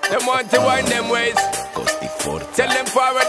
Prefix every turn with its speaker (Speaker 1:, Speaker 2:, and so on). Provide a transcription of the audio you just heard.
Speaker 1: Them want to wind them ways. Tell them forward.